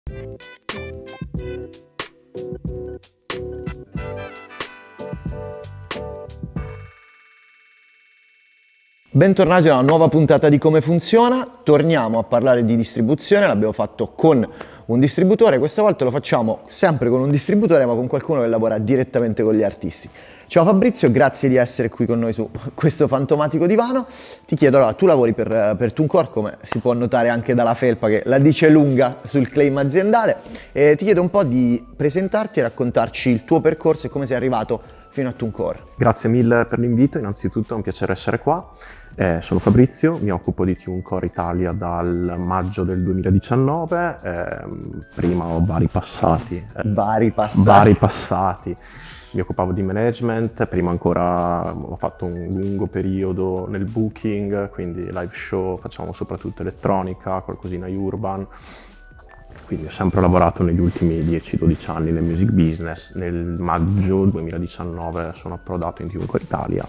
Bentornati a una nuova puntata di Come Funziona. Torniamo a parlare di distribuzione, l'abbiamo fatto con un distributore, questa volta lo facciamo sempre con un distributore ma con qualcuno che lavora direttamente con gli artisti. Ciao Fabrizio, grazie di essere qui con noi su questo fantomatico divano. Ti chiedo, allora, tu lavori per TuneCore, come si può notare anche dalla felpa che la dice lunga sul claim aziendale, e ti chiedo un po' di presentarti e raccontarci il tuo percorso e come sei arrivato fino a TuneCore. Grazie mille per l'invito, innanzitutto è un piacere essere qua. Sono Fabrizio, mi occupo di TuneCore Italia dal maggio del 2019, prima ho vari passati. Mi occupavo di management, prima ancora ho fatto un lungo periodo nel booking, quindi live show, facciamo soprattutto elettronica, qualcosina urban. Quindi ho sempre lavorato negli ultimi 10-12 anni nel music business. Nel maggio 2019 sono approdato in TuneCore Italia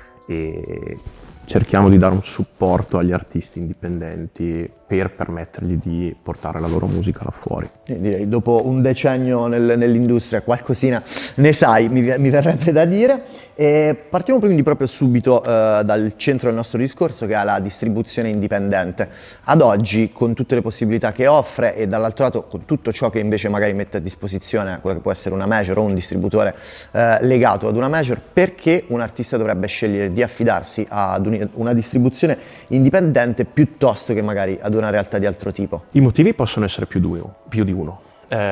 e cerchiamo di dare un supporto agli artisti indipendenti per permettergli di portare la loro musica là fuori. Direi, dopo un decennio nell'industria, qualcosina ne sai, mi verrebbe da dire. E partiamo quindi proprio subito dal centro del nostro discorso, che è la distribuzione indipendente. Ad oggi, con tutte le possibilità che offre e dall'altro lato con tutto ciò che invece magari mette a disposizione quello che può essere una major o un distributore legato ad una major, perché un artista dovrebbe scegliere di affidarsi ad una distribuzione indipendente piuttosto che magari ad una realtà di altro tipo? I motivi possono essere più di uno.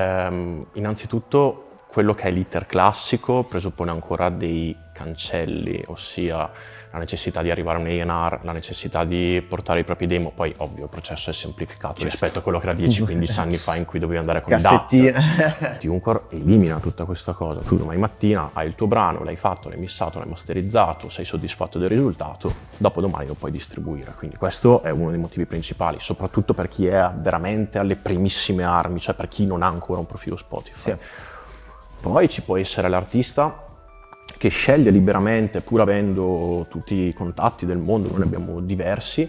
Innanzitutto quello che è l'iter classico presuppone ancora dei cancelli, ossia la necessità di arrivare a un A&R, la necessità di portare i propri demo, poi ovvio il processo è semplificato rispetto a quello che era 10-15 anni fa in cui dovevi andare con i DAT. TuneCore elimina tutta questa cosa, tu domani mattina hai il tuo brano, l'hai fatto, l'hai missato, l'hai masterizzato, sei soddisfatto del risultato, dopodomani lo puoi distribuire, quindi questo è uno dei motivi principali, soprattutto per chi è veramente alle primissime armi, cioè per chi non ha ancora un profilo Spotify. Sì. Poi ci può essere l'artista che sceglie liberamente, pur avendo tutti i contatti del mondo, noi ne abbiamo diversi,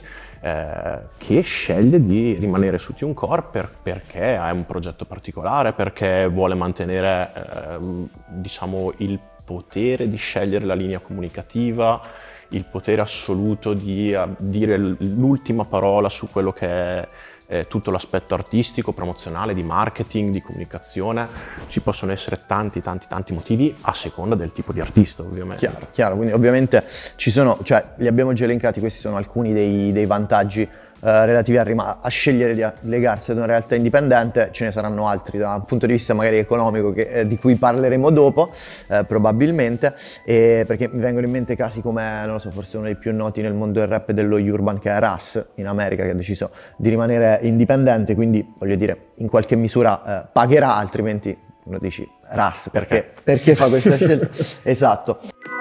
che sceglie di rimanere su TuneCore perché ha un progetto particolare, perché vuole mantenere diciamo, il potere di scegliere la linea comunicativa, il potere assoluto di dire l'ultima parola su quello che è tutto l'aspetto artistico, promozionale, di marketing, di comunicazione. Ci possono essere tanti motivi a seconda del tipo di artista, ovviamente. Chiaro, quindi ovviamente ci sono, cioè li abbiamo già elencati, questi sono alcuni dei vantaggi relativi a scegliere di legarsi ad una realtà indipendente. Ce ne saranno altri da un punto di vista magari economico di cui parleremo dopo probabilmente, perché mi vengono in mente casi come, non lo so, forse uno dei più noti nel mondo del rap e dello urban, che è Russ in America, che ha deciso di rimanere indipendente, quindi voglio dire in qualche misura pagherà, altrimenti uno dici Russ perché fa questa scelta? Esatto.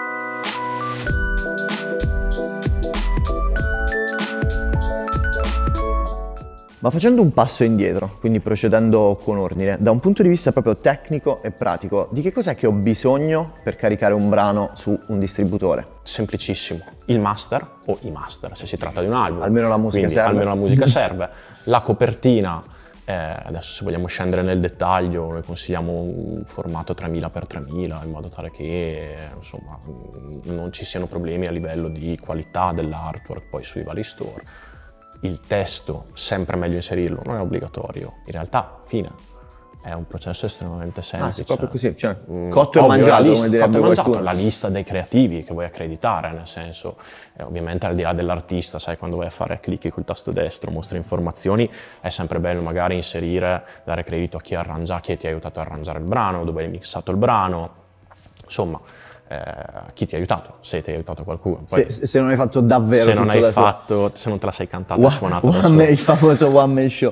Ma facendo un passo indietro, quindi procedendo con ordine, da un punto di vista proprio tecnico e pratico, di che cos'è che ho bisogno per caricare un brano su un distributore? Semplicissimo, il master o i master, se si tratta di un album. Almeno la musica serve. Almeno la musica serve. La copertina, adesso se vogliamo scendere nel dettaglio, noi consigliamo un formato 3000x3000 in modo tale che insomma, non ci siano problemi a livello di qualità dell'artwork poi sui vari store. Il testo, sempre meglio inserirlo, non è obbligatorio. In realtà, fine. È un processo estremamente semplice. Ah, proprio così, cioè, cotto e mangiato, come direbbe qualcuno. La lista dei creativi che vuoi accreditare, nel senso, ovviamente al di là dell'artista, sai, quando vai a fare clicchi col tasto destro, mostri informazioni, è sempre bello magari inserire, dare credito a chi arrangia, chi ti ha aiutato a arrangiare il brano, dove hai mixato il brano, insomma. Chi ti ha aiutato, se ti ha aiutato qualcuno. Poi, se non hai fatto davvero se non hai fatto, se non te la sei cantata e suonato da solo. Il famoso one man show.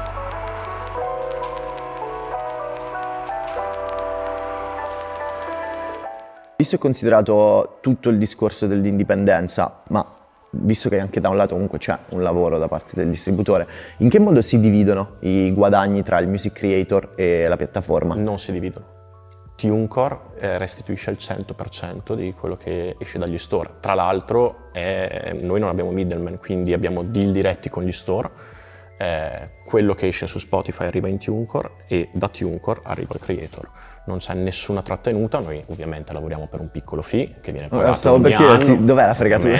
Visto e considerato tutto il discorso dell'indipendenza, ma visto che anche da un lato comunque c'è un lavoro da parte del distributore, in che modo si dividono i guadagni tra il music creator e la piattaforma? Non si dividono. TuneCore restituisce il 100% di quello che esce dagli store. Tra l'altro noi non abbiamo middleman, quindi abbiamo deal diretti con gli store, quello che esce su Spotify arriva in TuneCore e da TuneCore arriva al creator. Non c'è nessuna trattenuta, noi ovviamente lavoriamo per un piccolo fee che viene pagato Stavo per chiederti dov'è la fregatura.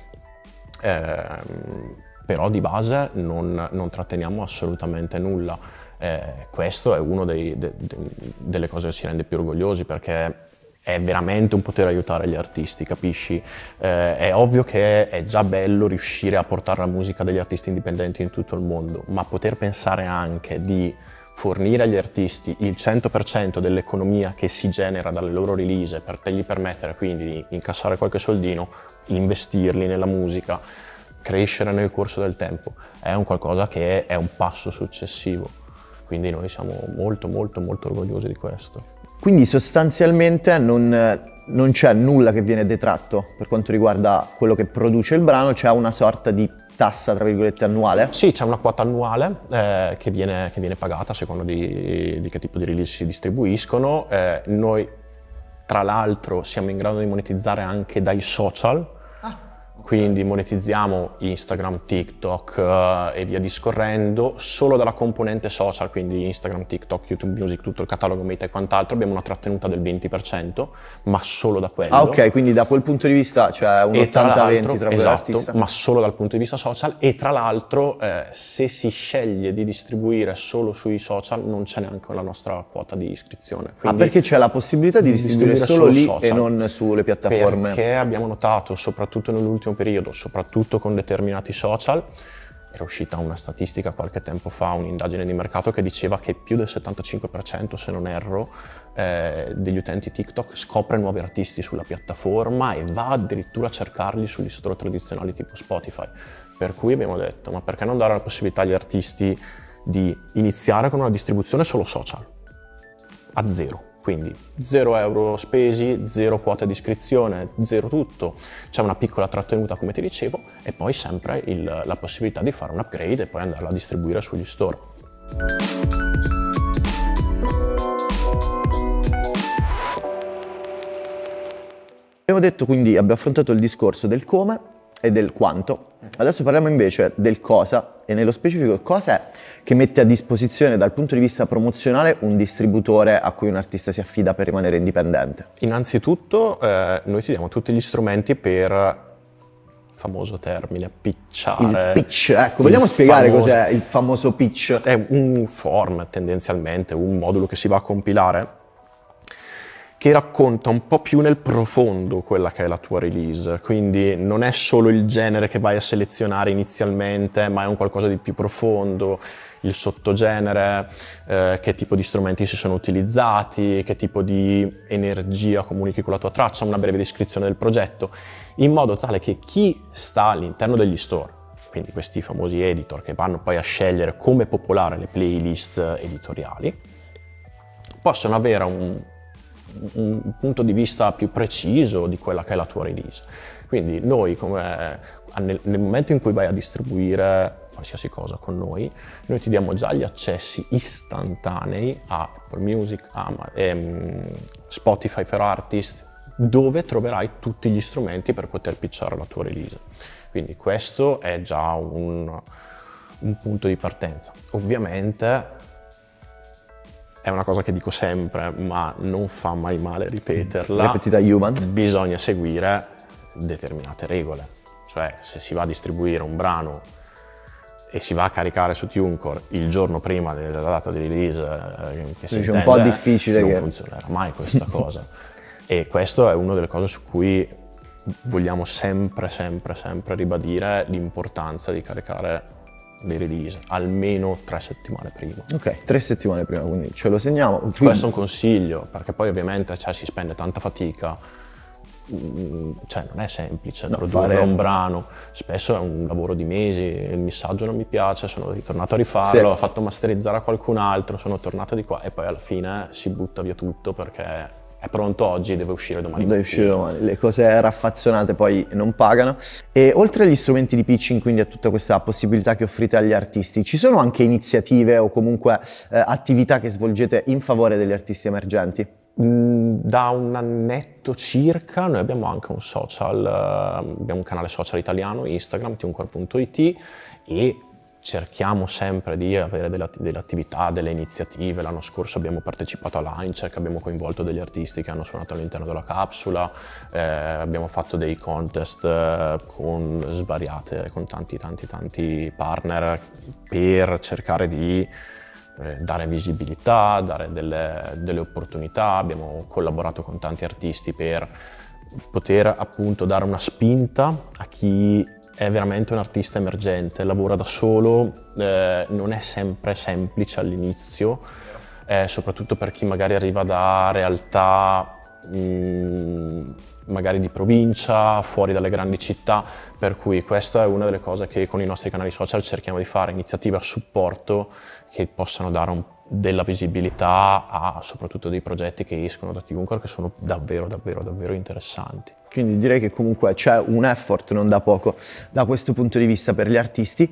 Però di base non tratteniamo assolutamente nulla. Questo è una delle cose che ci rende più orgogliosi, perché è veramente un poter aiutare gli artisti, capisci? È ovvio che è già bello riuscire a portare la musica degli artisti indipendenti in tutto il mondo, ma poter pensare anche di fornire agli artisti il 100% dell'economia che si genera dalle loro release per gli permettere quindi di incassare qualche soldino, investirli nella musica, crescere nel corso del tempo, è un qualcosa che è un passo successivo. Quindi noi siamo molto molto molto orgogliosi di questo. Quindi sostanzialmente non c'è nulla che viene detratto per quanto riguarda quello che produce il brano, c'è una sorta di tassa, tra virgolette, annuale? Sì, c'è una quota annuale che viene pagata a seconda di che tipo di release si distribuiscono. Noi, tra l'altro, siamo in grado di monetizzare anche dai social. Quindi monetizziamo Instagram, TikTok e via discorrendo solo dalla componente social, quindi Instagram, TikTok, YouTube Music, tutto il catalogo Meta e quant'altro. Abbiamo una trattenuta del 20%, ma solo da quello. Ah, ok, quindi da quel punto di vista c'è un 80-20 tra esatto, l'artista. ma solo dal punto di vista social. E tra l'altro se si sceglie di distribuire solo sui social non c'è neanche la nostra quota di iscrizione. Quindi perché c'è la possibilità di distribuire solo lì social, e non sulle piattaforme? Perché abbiamo notato, soprattutto nell'ultimo periodo, soprattutto con determinati social, era uscita una statistica qualche tempo fa, un'indagine di mercato che diceva che più del 75%, se non erro, degli utenti TikTok scopre nuovi artisti sulla piattaforma e va addirittura a cercarli sugli store tradizionali tipo Spotify. Per cui abbiamo detto, ma perché non dare la possibilità agli artisti di iniziare con una distribuzione solo social, a zero? Quindi 0 euro spesi, 0 quote di iscrizione, 0 tutto. C'è una piccola trattenuta, come ti dicevo, e poi sempre la possibilità di fare un upgrade e poi andarla a distribuire sugli store. Abbiamo detto quindi, abbiamo affrontato il discorso del come e del quanto. Adesso parliamo invece del cosa, e nello specifico cosa è che mette a disposizione dal punto di vista promozionale un distributore a cui un artista si affida per rimanere indipendente. Innanzitutto noi ti diamo tutti gli strumenti per, il famoso termine, pitchare. Il pitch, ecco, vogliamo spiegare cos'è il famoso pitch? È un form tendenzialmente, un modulo che si va a compilare, che racconta un po' più nel profondo quella che è la tua release, quindi non è solo il genere che vai a selezionare inizialmente, ma è un qualcosa di più profondo, il sottogenere, che tipo di strumenti si sono utilizzati, che tipo di energia comunichi con la tua traccia, una breve descrizione del progetto, in modo tale che chi sta all'interno degli store, quindi questi famosi editor che vanno poi a scegliere come popolare le playlist editoriali, possono avere un punto di vista più preciso di quella che è la tua release. Quindi noi, nel momento in cui vai a distribuire qualsiasi cosa con noi ti diamo già gli accessi istantanei a Apple Music, Spotify for Artists, dove troverai tutti gli strumenti per poter pitchare la tua release. Quindi questo è già un punto di partenza. Ovviamente è una cosa che dico sempre, ma non fa mai male ripeterla. Ripetita human. Bisogna seguire determinate regole. Cioè, se si va a distribuire un brano e si va a caricare su TuneCore il giorno prima della data di release, che si intende, un po' difficile non funzionerà mai questa cosa. E questo è una delle cose su cui vogliamo sempre ribadire l'importanza di caricare dei release almeno 3 settimane prima. Ok, 3 settimane prima, quindi ce lo segniamo. Questo è un consiglio, perché poi ovviamente si spende tanta fatica, cioè non è semplice produrre un brano, spesso è un lavoro di mesi, il missaggio non mi piace, sono ritornato a rifarlo, ho fatto masterizzare a qualcun altro, sono tornato di qua e poi alla fine si butta via tutto perché è pronto oggi, deve uscire domani. Deve uscire domani. Le cose raffazzonate poi non pagano. E oltre agli strumenti di pitching, quindi a tutta questa possibilità che offrite agli artisti, ci sono anche iniziative o comunque attività che svolgete in favore degli artisti emergenti? Da un annetto circa noi abbiamo anche un social, abbiamo un canale social italiano, Instagram, tunecore.it, e cerchiamo sempre di avere delle attività, delle iniziative. L'anno scorso abbiamo partecipato a Linecheck, abbiamo coinvolto degli artisti che hanno suonato all'interno della capsula, abbiamo fatto dei contest con tanti partner per cercare di dare visibilità, dare delle opportunità. Abbiamo collaborato con tanti artisti per poter appunto dare una spinta a chi è veramente un artista emergente, lavora da solo, non è sempre semplice all'inizio, soprattutto per chi magari arriva da realtà magari di provincia, fuori dalle grandi città, per cui questa è una delle cose che con i nostri canali social cerchiamo di fare, iniziative a supporto che possano dare della visibilità a soprattutto dei progetti che escono da TVunker, che sono davvero interessanti. Quindi direi che comunque c'è un effort non da poco da questo punto di vista per gli artisti.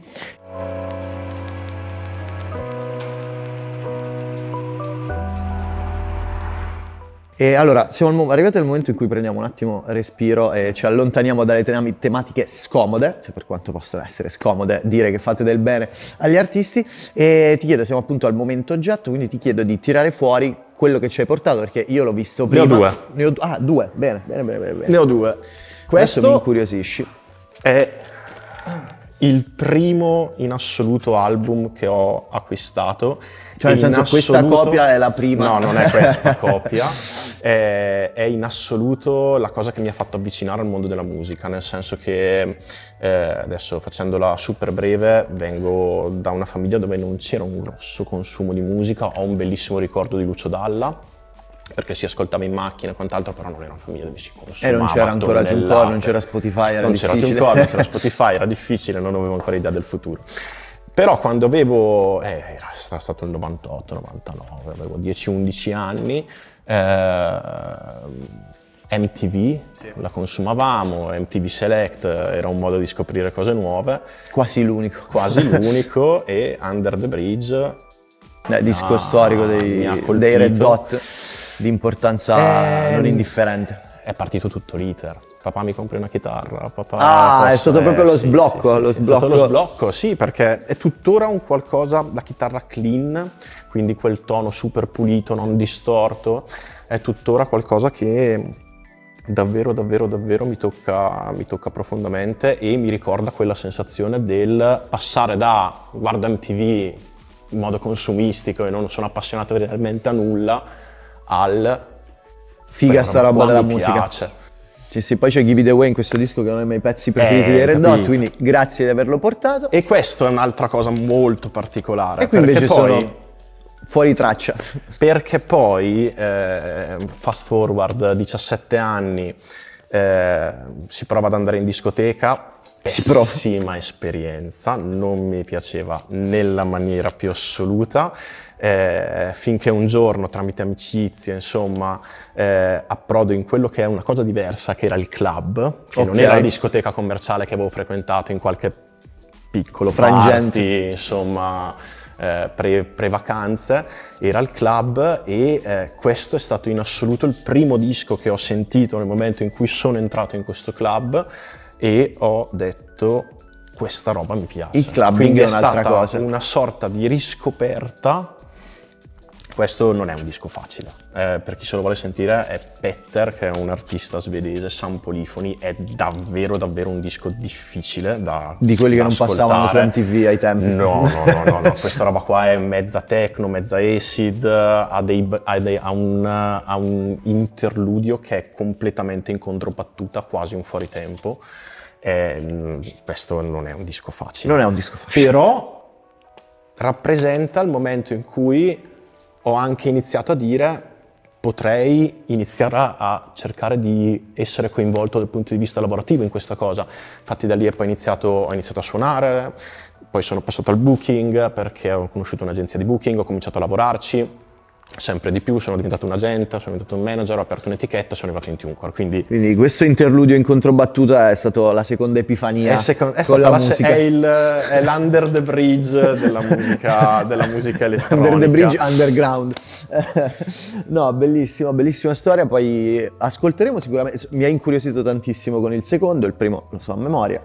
E allora, siamo arrivati al momento in cui prendiamo un attimo respiro e ci allontaniamo dalle tematiche scomode, cioè per quanto possono essere scomode dire che fate del bene agli artisti, e ti chiedo, siamo appunto al momento oggetto, quindi ti chiedo di tirare fuori quello che ci hai portato, perché io l'ho visto prima. Ne ho due. Ah, due, bene. Ne ho due. Questo mi incuriosisci. È il primo in assoluto album che ho acquistato. Cioè nel senso questa copia è la prima? No, non è questa copia, è in assoluto la cosa che mi ha fatto avvicinare al mondo della musica, nel senso che adesso facendola super breve vengo da una famiglia dove non c'era un grosso consumo di musica, ho un bellissimo ricordo di Lucio Dalla, perché si ascoltava in macchina e quant'altro, però non era una famiglia dove si consumava. E non c'era ancora TuneCore, non c'era Spotify, era difficile. Non c'era TuneCore, non c'era Spotify, era difficile, non avevo ancora idea del futuro. Però quando avevo, era stato il 98, 99, avevo 10-11 anni, MTV, sì, la consumavamo, MTV Select era un modo di scoprire cose nuove. Quasi l'unico. E Under the Bridge. Disco storico dei Red Hot, di importanza non indifferente. È partito tutto l'iter. Papà mi compri una chitarra, papà... è stato proprio lo sblocco. È stato lo sblocco, sì, perché è tuttora un qualcosa, la chitarra clean, quindi quel tono super pulito, non distorto, è tuttora qualcosa che davvero mi tocca profondamente e mi ricorda quella sensazione del passare da guardo MTV in modo consumistico e non sono appassionato realmente a nulla, al figa sta roba della musica. Piace. Sì, poi c'è Give It Away in questo disco che è uno dei miei pezzi preferiti dei Red Hot, quindi grazie di averlo portato. E questo è un'altra cosa molto particolare. E qui invece sono fuori traccia. Perché poi, fast forward, 17 anni, si prova ad andare in discoteca, pessima esperienza, non mi piaceva nella maniera più assoluta, finché un giorno tramite amicizie, insomma, approdo in quello che è una cosa diversa, che era il club, che non era la discoteca commerciale che avevo frequentato in qualche piccolo party, insomma, pre-vacanze, era il club e questo è stato in assoluto il primo disco che ho sentito nel momento in cui sono entrato in questo club e ho detto questa roba mi piace. Il clubbing quindi è un'altra cosa. Una sorta di riscoperta. Questo non è un disco facile, per chi se lo vuole sentire è Petter, che è un artista svedese, Sun Polyphony, è davvero un disco difficile da di quelli che non ascoltare. Passavano su MTV ai tempi. No, questa roba qua è mezza techno, mezza acid, ha un interludio che è completamente in controbattuta, quasi un fuoritempo. Questo non è un disco facile. Non è un disco facile. Però rappresenta il momento in cui ho anche iniziato a dire potrei iniziare a cercare di essere coinvolto dal punto di vista lavorativo in questa cosa. Infatti da lì ho iniziato a suonare, poi sono passato al booking perché ho conosciuto un'agenzia di booking, ho cominciato a lavorarci sempre di più, sono diventato un agente, sono diventato un manager, ho aperto un'etichetta, sono arrivato in TuneCore. Quindi questo interludio in controbattuta è stata la seconda epifania con la musica. È l'under the bridge della musica elettronica. Under the bridge underground. No, bellissima storia, poi ascolteremo sicuramente. Mi ha incuriosito tantissimo con il secondo, il primo lo so a memoria, ma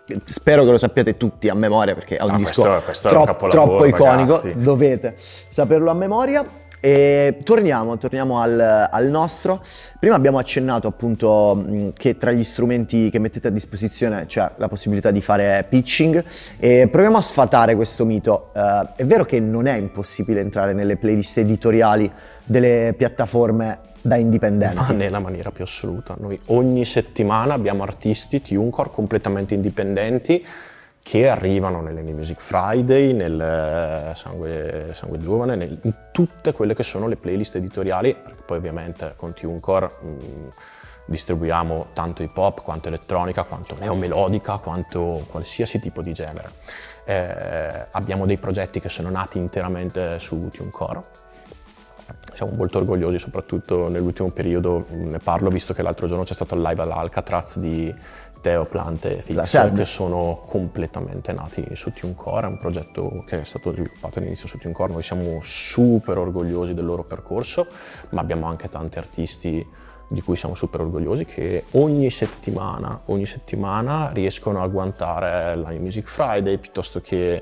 spero che lo sappiate tutti a memoria, perché è un disco questo troppo iconico, ragazzi. Dovete saperlo a memoria. E torniamo al nostro. Prima abbiamo accennato appunto che tra gli strumenti che mettete a disposizione c'è la possibilità di fare pitching, e proviamo a sfatare questo mito. È vero che non è impossibile entrare nelle playlist editoriali delle piattaforme da indipendenti? Ma nella maniera più assoluta. Noi ogni settimana abbiamo artisti TuneCore completamente indipendenti che arrivano nelle New Music Friday, nel Sangue Giovane, in tutte quelle che sono le playlist editoriali, perché poi ovviamente con TuneCore distribuiamo tanto hip hop, quanto elettronica, quanto neomelodica, quanto qualsiasi tipo di genere. Abbiamo dei progetti che sono nati interamente su TuneCore. Siamo molto orgogliosi, soprattutto nell'ultimo periodo, ne parlo visto che l'altro giorno c'è stato il live all'Alcatraz di Teo, Plante e Fix, che sono completamente nati su TuneCore. È un progetto che è stato sviluppato all'inizio su TuneCore. Noi siamo super orgogliosi del loro percorso, ma abbiamo anche tanti artisti di cui siamo super orgogliosi che ogni settimana riescono a agguantare la Music Friday, piuttosto che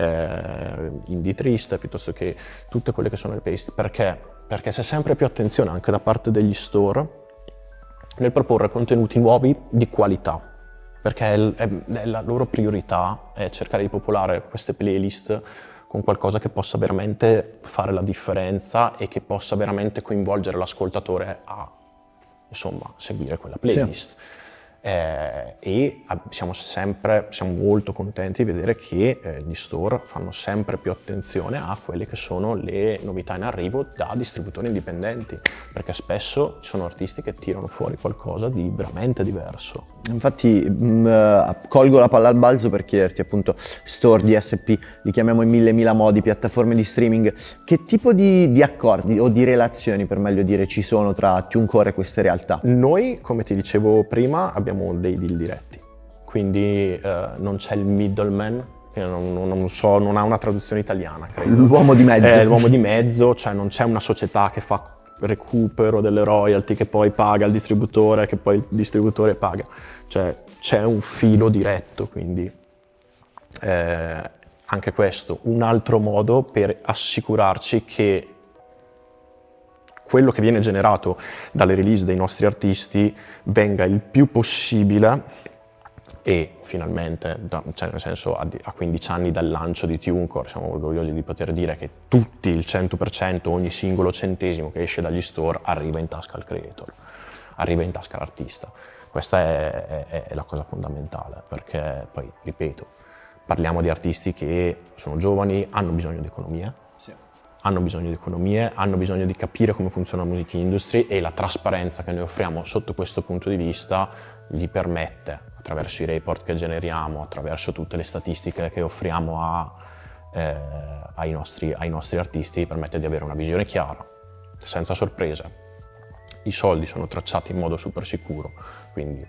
Indie Triste, piuttosto che tutte quelle che sono le playlist. Perché? Perché c'è sempre più attenzione anche da parte degli store nel proporre contenuti nuovi di qualità, perché la loro priorità è cercare di popolare queste playlist con qualcosa che possa veramente fare la differenza e che possa veramente coinvolgere l'ascoltatore a, insomma, seguire quella playlist. Sì. E siamo molto contenti di vedere che gli store fanno sempre più attenzione a quelle che sono le novità in arrivo da distributori indipendenti, perché spesso ci sono artisti che tirano fuori qualcosa di veramente diverso. Infatti colgo la palla al balzo per chiederti, appunto, store, DSP, li chiamiamo in mille modi, piattaforme di streaming, che tipo di accordi o di relazioni, per meglio dire, ci sono tra TuneCore e queste realtà? Noi, come ti dicevo prima, abbiamo dei deal diretti, quindi non c'è il middleman, che non ha una traduzione italiana, credo. L'uomo di mezzo. L'uomo di mezzo, cioè non c'è una società che fa recupero delle royalty che poi paga il distributore, che poi il distributore paga, cioè c'è un filo diretto, quindi anche questo un altro modo per assicurarci che quello che viene generato dalle release dei nostri artisti venga il più possibile, e finalmente, cioè nel senso, a 15 anni dal lancio di TuneCore siamo orgogliosi di poter dire che tutti, il 100%, ogni singolo centesimo che esce dagli store arriva in tasca al creator, arriva in tasca all'artista. Questa è la cosa fondamentale, perché poi, ripeto, parliamo di artisti che sono giovani, hanno bisogno di economia, hanno bisogno di capire come funziona la music industry, e la trasparenza che noi offriamo sotto questo punto di vista gli permette, attraverso i report che generiamo, attraverso tutte le statistiche che offriamo ai nostri artisti, permette di avere una visione chiara, senza sorprese. I soldi sono tracciati in modo super sicuro, quindi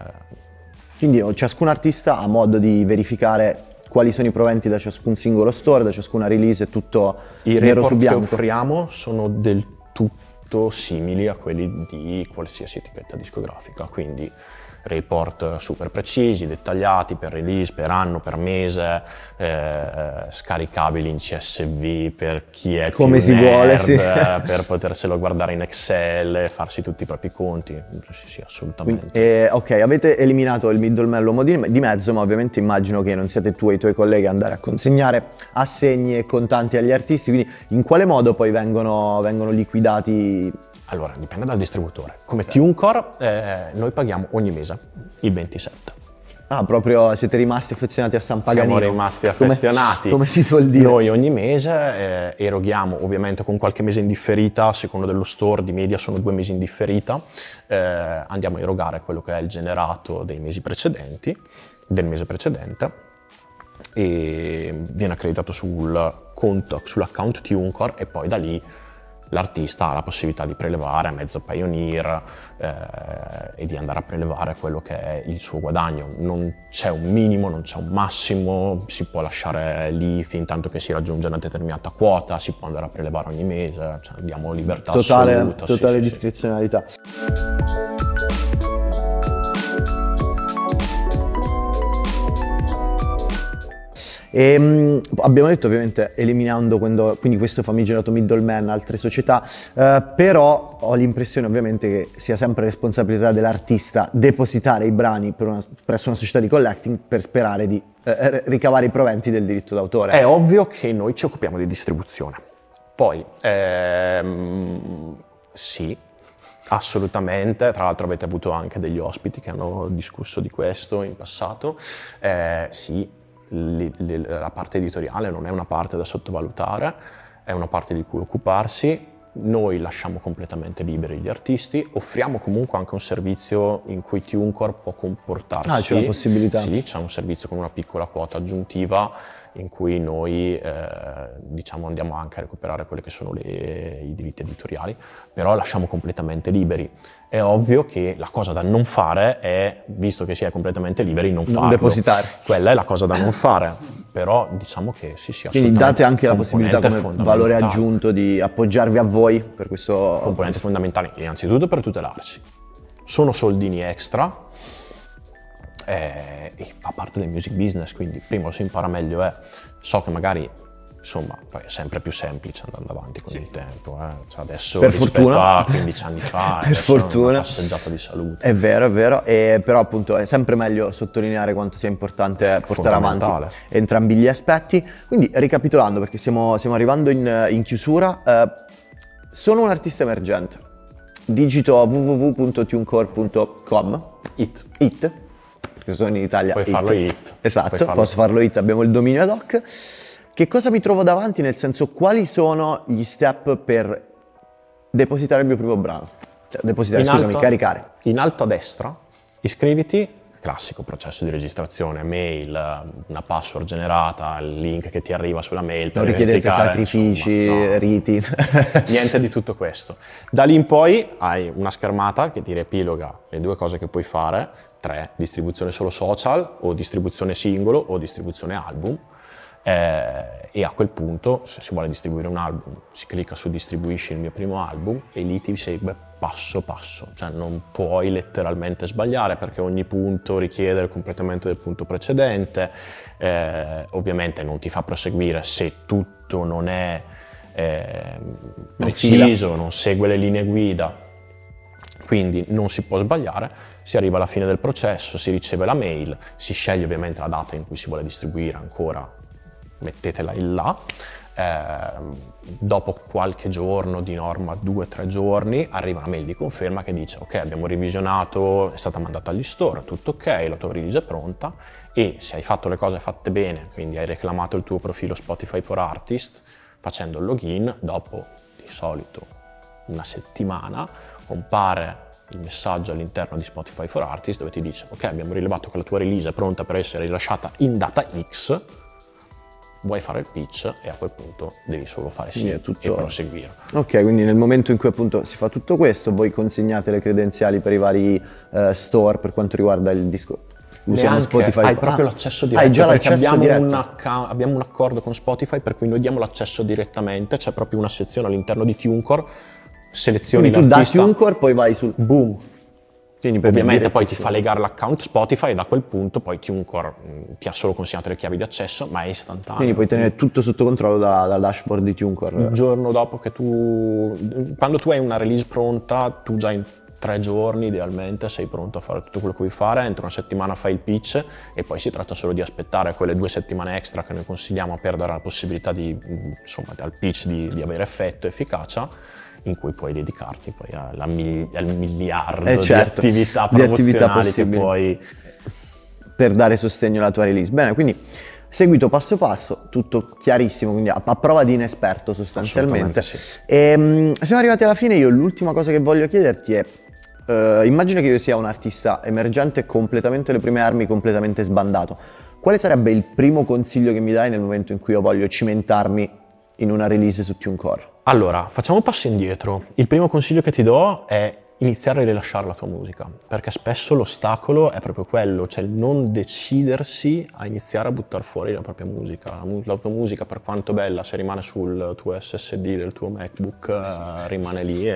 ciascun artista ha modo di verificare quali sono i proventi da ciascun singolo store, da ciascuna release, è tutto nero su bianco. I report che offriamo sono del tutto simili a quelli di qualsiasi etichetta discografica, quindi report super precisi, dettagliati per release, per anno, per mese, scaricabili in CSV per chi è come più si nerd, vuole, sì. Per poterselo guardare in Excel, farsi tutti i propri conti. Sì, assolutamente. Quindi, ok, avete eliminato il middleman, l'uomo di mezzo, ma ovviamente immagino che non siete tu e i tuoi colleghi a andare a consegnare assegni e contanti agli artisti, quindi in quale modo poi vengono liquidati? Allora, dipende dal distributore. Come TuneCore noi paghiamo ogni mese, il 27. Ah, proprio siete rimasti affezionati a San Paganino. Siamo rimasti affezionati. Come si suol dire. Noi ogni mese eroghiamo, ovviamente con qualche mese in differita, a seconda dello store, di media sono 2 mesi in differita, andiamo a erogare quello che è il generato dei mesi precedenti, del mese precedente, e viene accreditato sul conto, sull'account TuneCore, e poi da lì l'artista ha la possibilità di prelevare a mezzo Pioneer e di andare a prelevare quello che è il suo guadagno. Non c'è un minimo, non c'è un massimo, si può lasciare lì fin tanto che si raggiunge una determinata quota, si può andare a prelevare ogni mese, cioè abbiamo libertà assoluta. Totale discrezionalità. Abbiamo detto ovviamente eliminando quindi questo famigerato middleman, altre società, però ho l'impressione ovviamente che sia sempre responsabilità dell'artista depositare i brani presso una società di collecting per sperare di ricavare i proventi del diritto d'autore. È ovvio che noi ci occupiamo di distribuzione. Poi, sì, assolutamente, tra l'altro avete avuto anche degli ospiti che hanno discusso di questo in passato, sì, la parte editoriale non è una parte da sottovalutare, è una parte di cui occuparsi. Noi lasciamo completamente liberi gli artisti, offriamo comunque anche un servizio in cui TuneCore può comportarsi. Ah, c'è la possibilità. Sì, c'è un servizio con una piccola quota aggiuntiva in cui noi diciamo andiamo anche a recuperare quelli che sono i diritti editoriali, però lasciamo completamente liberi. È ovvio che la cosa da non fare è, visto che si è completamente liberi, non farlo. Depositare. Quella è la cosa da non fare, però diciamo che sì, quindi date anche la possibilità come valore aggiunto di appoggiarvi a voi per questo... Componente fondamentale, innanzitutto per tutelarci. Sono soldini extra, e fa parte del music business, quindi prima lo si impara meglio è. So che magari, insomma, poi è sempre più semplice andando avanti con il tempo. Cioè adesso per rispetto fortuna. a 15 anni fa Per fortuna. È una passeggiata di salute. È vero, però appunto è sempre meglio sottolineare quanto sia importante portare avanti entrambi gli aspetti. Quindi ricapitolando, perché stiamo arrivando in chiusura, sono un artista emergente, digito www.tunecore.com, it, perché sono in Italia. Puoi farlo it. Esatto, posso farlo it, abbiamo il dominio ad hoc. Che cosa mi trovo davanti? Nel senso, quali sono gli step per depositare il mio primo brano? Cioè, caricare. In alto a destra, iscriviti, classico processo di registrazione, mail, una password generata, il link che ti arriva sulla mail per non richiedete sacrifici, insomma, no. riti. Niente di tutto questo. Da lì in poi hai una schermata che ti riepiloga le due cose che puoi fare, 3, distribuzione solo social, o distribuzione singolo, o distribuzione album. E a quel punto, se si vuole distribuire un album, si clicca su distribuisci il mio primo album e lì ti segue passo passo, cioè non puoi letteralmente sbagliare perché ogni punto richiede il completamento del punto precedente, ovviamente non ti fa proseguire se tutto non è preciso, non segue le linee guida, quindi non si può sbagliare. Si arriva alla fine del processo, si riceve la mail, si sceglie ovviamente la data in cui si vuole distribuire ancora, mettetela in là, dopo qualche giorno, di norma 2-3 giorni, arriva una mail di conferma che dice ok, abbiamo revisionato, è stata mandata agli store, tutto ok, la tua release è pronta e se hai fatto le cose fatte bene, quindi hai reclamato il tuo profilo Spotify for Artist, facendo il login, dopo di solito una settimana compare il messaggio all'interno di Spotify for Artist dove ti dice ok, abbiamo rilevato che la tua release è pronta per essere rilasciata in data X, vuoi fare il pitch e a quel punto devi solo fare sì e proseguire. Ok, quindi nel momento in cui appunto si fa tutto questo, voi consegnate le credenziali per i vari store per quanto riguarda il disco. Usiamo Spotify. Hai proprio l'accesso diretto, hai già perché l'accesso abbiamo un accordo con Spotify per cui noi diamo l'accesso direttamente, c'è proprio una sezione all'interno di TuneCore, selezioni quindi l'artista. Tu da TuneCore poi vai sul boom. Quindi ovviamente poi ti fa legare l'account Spotify e da quel punto poi TuneCore ti ha solo consegnato le chiavi di accesso, ma è istantaneo. Quindi puoi tenere tutto sotto controllo dal dashboard di TuneCore. Il giorno dopo che quando tu hai una release pronta, tu già in 3 giorni idealmente sei pronto a fare tutto quello che vuoi fare, entro una settimana fai il pitch e poi si tratta solo di aspettare quelle 2 settimane extra che noi consigliamo per dare la possibilità al pitch di avere effetto e efficacia, in cui puoi dedicarti poi al miliardo di attività promozionali che puoi per dare sostegno alla tua release. Bene, quindi seguito passo passo, tutto chiarissimo, quindi a prova di inesperto sostanzialmente. Sì. Siamo arrivati alla fine. Io l'ultima cosa che voglio chiederti è immagina che io sia un artista emergente, completamente alle prime armi, completamente sbandato. Quale sarebbe il primo consiglio che mi dai nel momento in cui io voglio cimentarmi in una release su TuneCore? Allora, facciamo un passo indietro. Il primo consiglio che ti do è iniziare a rilasciare la tua musica, perché spesso l'ostacolo è proprio quello, cioè il non decidersi a iniziare a buttare fuori la propria musica. La tua musica, per quanto bella, se rimane sul tuo SSD del tuo MacBook, rimane lì,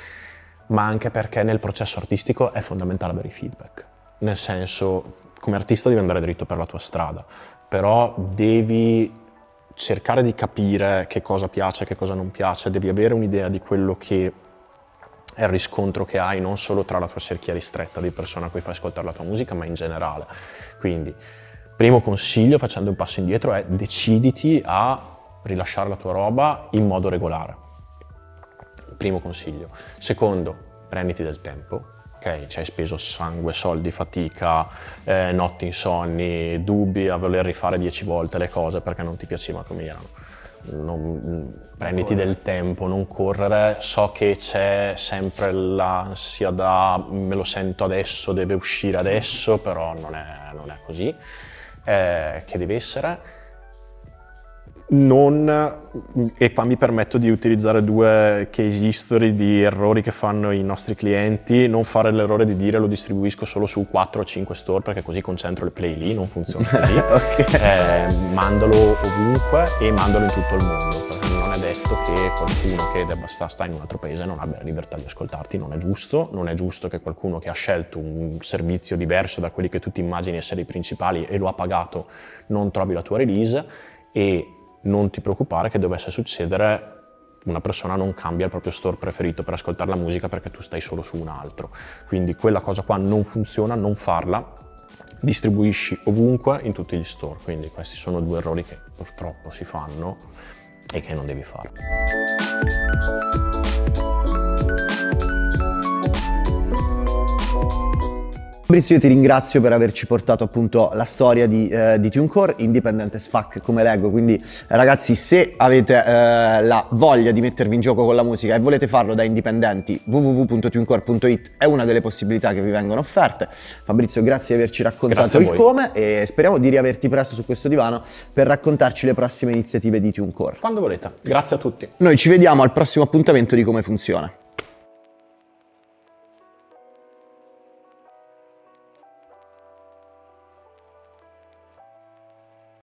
ma anche perché nel processo artistico è fondamentale avere i feedback. Nel senso, come artista devi andare dritto per la tua strada. però devi cercare di capire che cosa piace e che cosa non piace, devi avere un'idea di quello che è il riscontro che hai non solo tra la tua cerchia ristretta di persone a cui fai ascoltare la tua musica, ma in generale. Quindi, primo consiglio, facendo un passo indietro, è deciditi a rilasciare la tua roba in modo regolare. Primo consiglio. Secondo, prenditi del tempo. Ok, ci hai speso sangue, soldi, fatica, notti insonni, dubbi a voler rifare 10 volte le cose perché non ti piaceva come erano. Prenditi del tempo, non correre. So che c'è sempre l'ansia da me lo sento adesso, deve uscire adesso, però non è così che deve essere. E qua mi permetto di utilizzare 2 case history di errori che fanno i nostri clienti. Non fare l'errore di dire lo distribuisco solo su 4 o 5 store perché così concentro le play lì, non funziona così. Okay. Mandalo ovunque e mandalo in tutto il mondo, perché non è detto che qualcuno che sta in un altro paese non abbia la libertà di ascoltarti, non è giusto che qualcuno che ha scelto un servizio diverso da quelli che tu ti immagini essere i principali e lo ha pagato non trovi la tua release. E non ti preoccupare che dovesse succedere, una persona non cambia il proprio store preferito per ascoltare la musica perché tu stai solo su un altro. Quindi quella cosa qua non funziona, non farla, distribuisci ovunque in tutti gli store. Quindi questi sono 2 errori che purtroppo si fanno e che non devi fare. Fabrizio, io ti ringrazio per averci portato appunto la storia di TuneCore, indipendente as fuck come leggo, quindi ragazzi, se avete la voglia di mettervi in gioco con la musica e volete farlo da indipendenti, www.tunecore.it è una delle possibilità che vi vengono offerte. Fabrizio, grazie di averci raccontato il come e speriamo di riaverti presto su questo divano per raccontarci le prossime iniziative di TuneCore. Quando volete. Grazie a tutti. Noi ci vediamo al prossimo appuntamento di Come Funziona.